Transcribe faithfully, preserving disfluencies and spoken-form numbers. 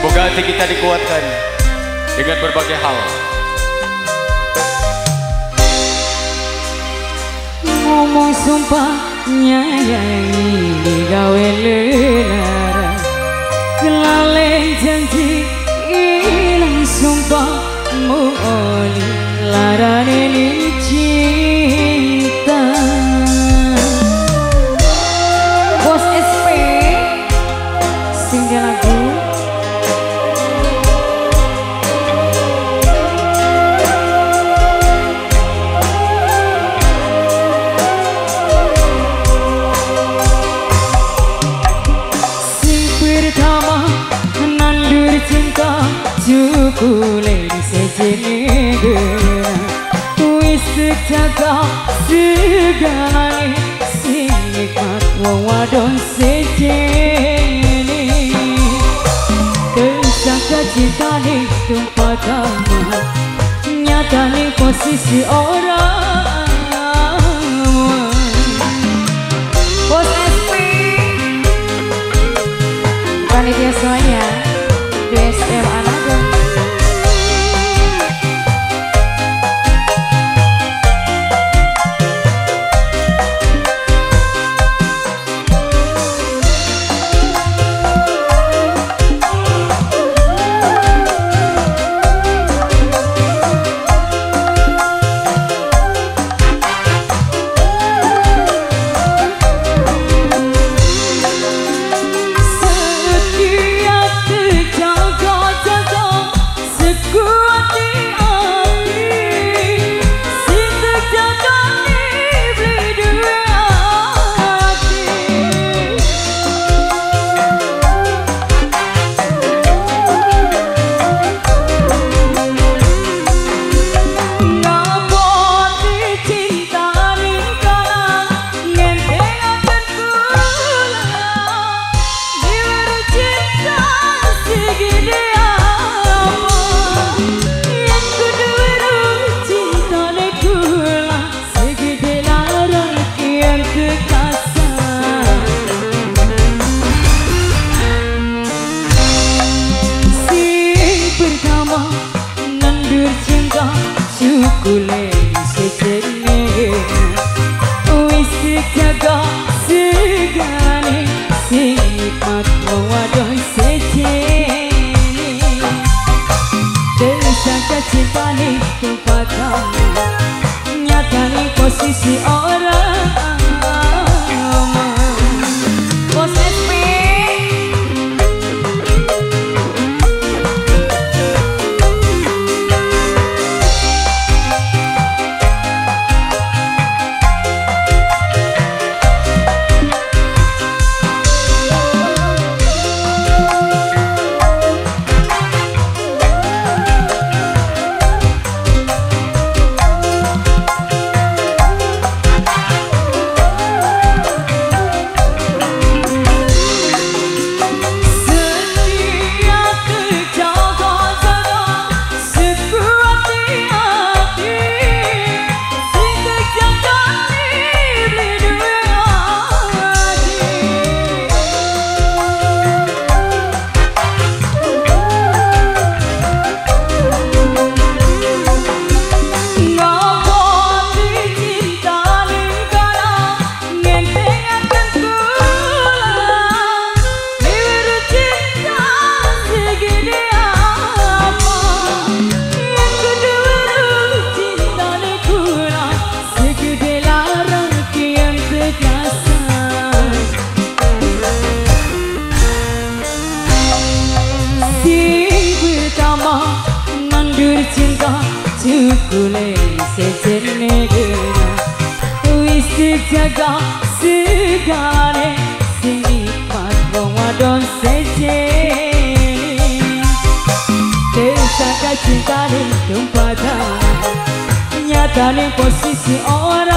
Semoga hati kita dikuatkan dengan berbagai hal. Ngomong sumpah nyayangi digawe lelara, kelaleng janji ilang sumpah muoli larane ni cinta. Bos S P sing lagu Jukule sejene gena wis jaga segala sing nikmat wong wadon sejene tersangka cintane tumpah kamu nyatane posisi orang Bos S P panitia semuanya D S M Anada. Jukule sejene wis jaga segane sing nikmat wadon sejene tersangka cintane tumpah kamu nyatane posisi orang Bos S P cinta jukule sejene gena wis jaga segane sing nikmat wong wadon sejene tersangka cintane tumpah nyatane posisi orang